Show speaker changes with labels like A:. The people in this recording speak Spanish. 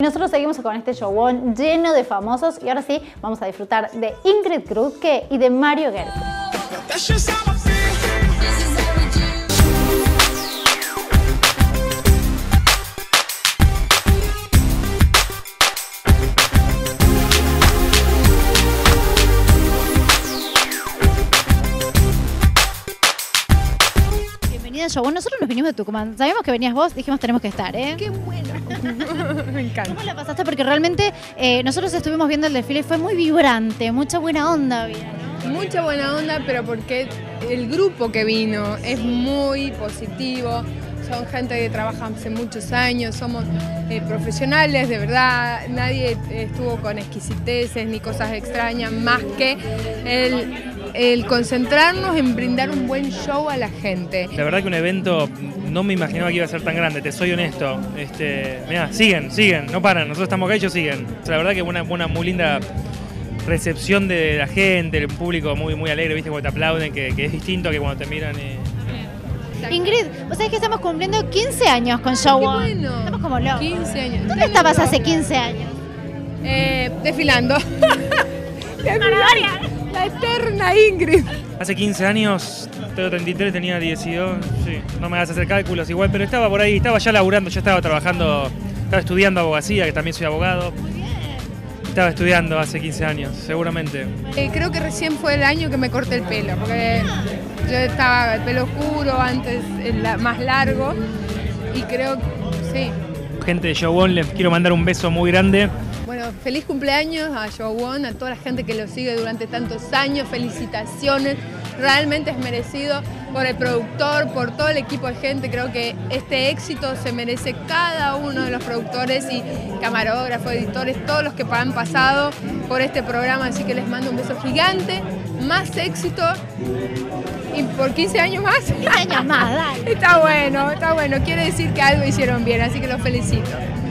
A: Nosotros seguimos con este showón lleno de famosos y ahora sí vamos a disfrutar de Ingrid Krutke y de Mario Gerke. Bueno, nosotros nos vinimos de Tucumán, sabíamos que venías vos, dijimos tenemos que estar, ¿eh?
B: ¡Qué bueno! Me encanta.
A: ¿Cómo la pasaste? Porque realmente nosotros estuvimos viendo el desfile y fue muy vibrante, mucha buena onda había, ¿no?
B: Mucha buena onda, pero porque el grupo que vino es muy positivo, son gente que trabaja hace muchos años, somos profesionales, de verdad, nadie estuvo con exquisiteces ni cosas extrañas, más que el concentrarnos en brindar un buen show a la gente.
C: La verdad que un evento no me imaginaba que iba a ser tan grande, te soy honesto. Mirá, siguen, no paran, nosotros estamos acá y ellos siguen. O sea, la verdad que una muy linda recepción de la gente, el público muy alegre, viste, cuando te aplauden, que es distinto que cuando te miran.
A: Ingrid, vos sabés que estamos cumpliendo 15 años con Show
B: ¡Qué
A: One.
B: bueno!
A: Estamos como locos.
B: 15 años.
A: ¿Dónde estabas hace 15 años?
B: Desfilando. La eterna Ingrid.
C: Hace 15 años, tengo 33, tenía 12, sí, no me hagas hacer cálculos igual, pero estaba por ahí, estaba ya laburando, ya estaba trabajando, estaba estudiando abogacía, que también soy abogado.
A: Muy bien.
C: Estaba estudiando hace 15 años, seguramente.
B: Creo que recién fue el año que me corté el pelo, porque yo estaba el pelo oscuro, antes más largo, y creo que sí.
C: Gente de Show One, les quiero mandar un beso muy grande.
B: Bueno, feliz cumpleaños a Show One, a toda la gente que lo sigue durante tantos años, felicitaciones, realmente es merecido por el productor, por todo el equipo de gente, creo que este éxito se merece cada uno de los productores y camarógrafos, editores, todos los que han pasado por este programa, así que les mando un beso gigante, más éxito y por 15 años más.
A: 15 años más, dale.
B: Está bueno, quiere decir que algo hicieron bien, así que los felicito.